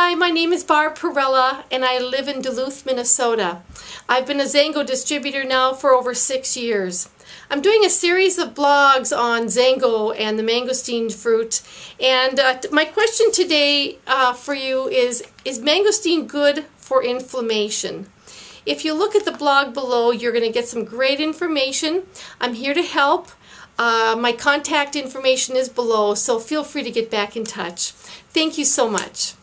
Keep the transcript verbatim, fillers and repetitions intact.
Hi, my name is Barb Perella and I live in Duluth, Minnesota. I've been a Zango distributor now for over six years. I'm doing a series of blogs on Zango and the mangosteen fruit, and uh, my question today uh, for you is, is mangosteen good for inflammation? If you look at the blog below, you're going to get some great information. I'm here to help. Uh, my contact information is below, so feel free to get back in touch. Thank you so much.